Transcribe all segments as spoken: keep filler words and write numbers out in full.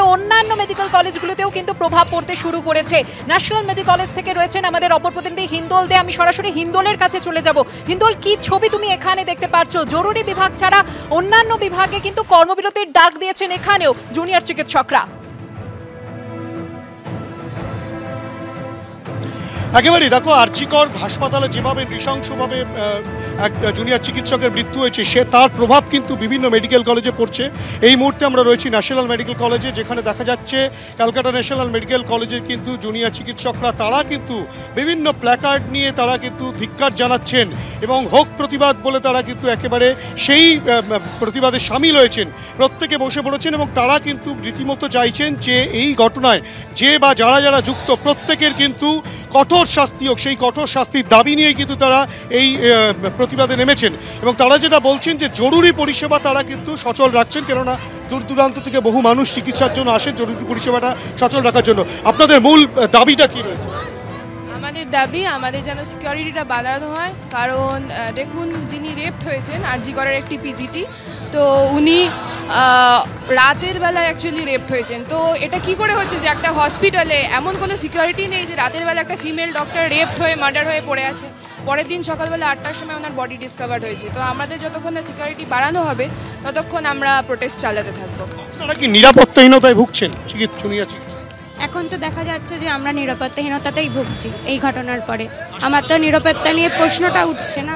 আরো অন্যান্য মেডিকেল কলেজগুলোতেও কিন্তু প্রভাব পড়তে শুরু করেছে। ন্যাশনাল মেডিকেল কলেজ থেকে রয়েছেন আমাদের অপর প্রতিনিধি হিন্দোল দে। আমি সরাসরি হিন্দোলের কাছে চলে যাব। হিন্দোল, কি ছবি তুমি এখানে দেখতে পাচ্ছ? জরুরি বিভাগ ছাড়া অন্যান্য বিভাগে কিন্তু কর্মবিরতির ডাক দিয়েছেন এখানেও জুনিয়র চিকিৎসকরা। একেবারেই দেখো, আরজিকর হাসপাতালে যেভাবে নৃশংসভাবে এক জুনিয়র চিকিৎসকের মৃত্যু হয়েছে, সে তার প্রভাব কিন্তু বিভিন্ন মেডিকেল কলেজে পড়ছে। এই মুহূর্তে আমরা রয়েছি ন্যাশনাল মেডিকেল কলেজে, যেখানে দেখা যাচ্ছে ক্যালকাটা ন্যাশনাল মেডিকেল কলেজের কিন্তু জুনিয়র চিকিৎসকরা তারা কিন্তু বিভিন্ন প্ল্যাকার্ড নিয়ে তারা কিন্তু ধিক্কার জানাচ্ছেন এবং হোক প্রতিবাদ বলে তারা কিন্তু একেবারে সেই প্রতিবাদে সামিল হয়েছেন। প্রত্যেকে বসে পড়েছেন এবং তারা কিন্তু রীতিমতো চাইছেন যে এই ঘটনায় যে বা যারা যারা যুক্ত প্রত্যেকের কিন্তু কঠোর শাস্তি হোক। সেই কঠোর শাস্তির দাবি নিয়ে কিন্তু তারা এই প্রতিবাদে নেমেছেন এবং তারা যেটা বলছেন যে জরুরি পরিষেবা তারা কিন্তু সচল রাখছেন, কেননা দূর দূরান্ত থেকে বহু মানুষ চিকিৎসার জন্য আসেন জরুরি পরিষেবাটা সচল রাখার জন্য। আপনাদের মূল দাবিটা কি রয়েছে? আমাদের দাবি আমাদের যেন সিকিউরিটিটা বাড়ানো হয়, কারণ দেখুন যিনি রেপড হয়েছেন আরজিকরের একটি পিজিটি, তো উনি রাতের বেলা অ্যাকচুয়ালি রেপড হয়েছেন। তো এটা কি করে হচ্ছে যে একটা হসপিটালে এমন কোনো সিকিউরিটি নেই যে রাতের বেলা একটা ফিমেল ডক্টর রেপড হয়ে মার্ডার হয়ে পড়ে আছে, পরের দিন সকালবেলা আটটার সময় ওনার বডি ডিসকভার্ড হয়েছে। তো আমাদের যতক্ষণ না সিকিউরিটি বাড়ানো হবে ততক্ষণ আমরা প্রোটেস্ট চালাতে থাকবো। আপনারা কি নিরাপত্তাহীনতায় ভুগছেন চিকিৎসা? এখন তো দেখা যাচ্ছে যে আমরা নিরাপত্তাহীনতাতেই ভুগছি এই ঘটনার পরে। আমার তো নিরাপত্তা নিয়ে প্রশ্নটা উঠছে না।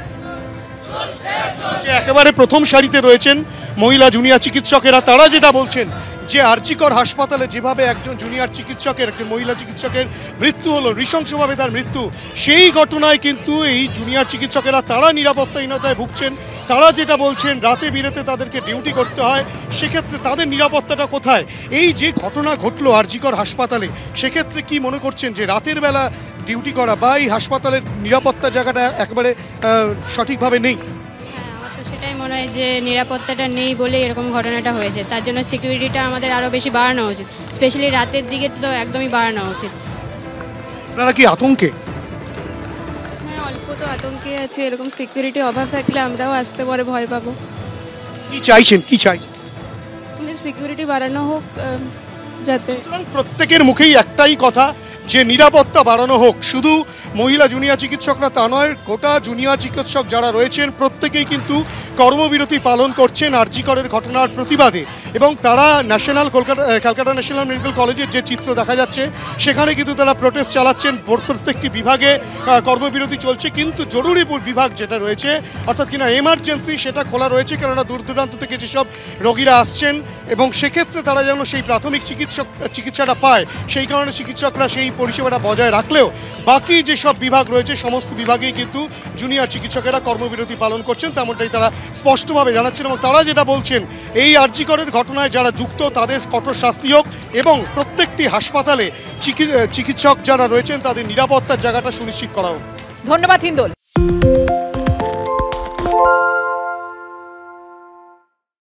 একেবারে প্রথম সারিতে রয়েছেন মহিলা জুনিয়র চিকিৎসকেরা। তারা যেটা বলছেন যে আরজিকর হাসপাতালে যেভাবে একজন জুনিয়র চিকিৎসকের একজন মহিলা চিকিৎসকের মৃত্যু হলো, নৃশংসভাবে তার মৃত্যু, সেই ঘটনায় কিন্তু এই জুনিয়র চিকিৎসকেরা তারা নিরাপত্তাহীনতায় ভুগছেন। তারা যেটা বলছেন রাতে বিরেতে তাদেরকে ডিউটি করতে হয়, সেক্ষেত্রে তাদের নিরাপত্তাটা কোথায়? এই যে ঘটনা ঘটলো আরজিকর হাসপাতালে, সেক্ষেত্রে কি মনে করছেন যে রাতের বেলা ডিউটি করা বা এই হাসপাতালের নিরাপত্তা জায়গাটা একেবারে সঠিকভাবে নেই? সেটাই মনে হয় যে নিরাপত্তাটা নেই বলে এরকম ঘটনাটা হয়েছে। তার জন্য সিকিউরিটিটা আমাদের আরও বেশি বাড়ানো উচিত, স্পেশালি রাতের দিকে তো একদমই বাড়ানো উচিত। আপনারা কি আতঙ্কে? হ্যাঁ, অল্প তো আতঙ্কে আছে। এরকম সিকিউরিটি অভাব থাকলে আমরাও আসতে পরে ভয় পাবো। কি চাইছেন? কি চাইছেন? সিকিউরিটি বাড়ানো হোক যাতে। প্রত্যেকের মুখেই একটাই কথা যে নিরাপত্তা বাড়ানো হোক। শুধু মহিলা জুনিয়র চিকিৎসকরা তা নয়, গোটা জুনিয়র চিকিৎসক যারা রয়েছেন প্রত্যেকেই কিন্তু কর্মবিরতি পালন করছেন আরজিকরের ঘটনার প্রতিবাদে এবং তারা national Kolkata Calcutta national medical কলেজের যে চিত্র দেখা যাচ্ছে সেখানে কিন্তু তারা প্রোটেস্ট চালাচ্ছেন। প্রত্যেকটি বিভাগে কর্মবিরতি চলছে, কিন্তু জরুরি বিভাগ যেটা রয়েছে অর্থাৎ কিনা এমার্জেন্সি, সেটা খোলা রয়েছে, কেননা দূর দূরান্ত থেকে যেসব রোগীরা আসছেন এবং সেক্ষেত্রে তারা যেন সেই প্রাথমিক চিকিৎসক চিকিৎসাটা পায়, সেই কারণে চিকিৎসকরা সেই পরিষেবাটা বজায় রাখলেও বাকি যেসব বিভাগ রয়েছে সমস্ত বিভাগেই কিন্তু জুনিয়র চিকিৎসকেরা কর্মবিরতি পালন করছেন, তেমনটাই তারা স্পষ্টভাবে জানাচ্ছেন। এবং তারা যেটা বলছেন এই আরজিকরের ঘটনায় যারা যুক্ত তাদের কঠোর শাস্তি হোক এবং প্রত্যেকটি হাসপাতালে চিকিৎসক যারা রয়েছেন তাদের নিরাপত্তার জায়গাটা সুনিশ্চিত করা হোক। ধন্যবাদ হিন্দোল।